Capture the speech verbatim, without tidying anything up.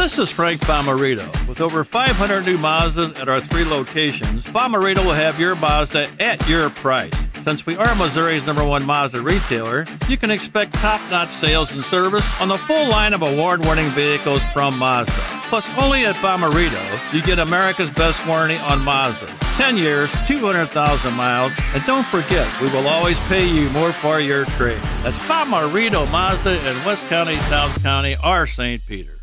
This is Frank BomMZD. With over five hundred new Mazdas at our three locations, BomMZD will have your Mazda at your price. Since we are Missouri's number one Mazda retailer, you can expect top-notch sales and service on the full line of award-winning vehicles from Mazda. Plus, only at BomMZD, you get America's best warranty on Mazdas. ten years, two hundred thousand miles, and don't forget, we will always pay you more for your trade. That's BomMZD Mazda in West County, South County, or Saint Peter.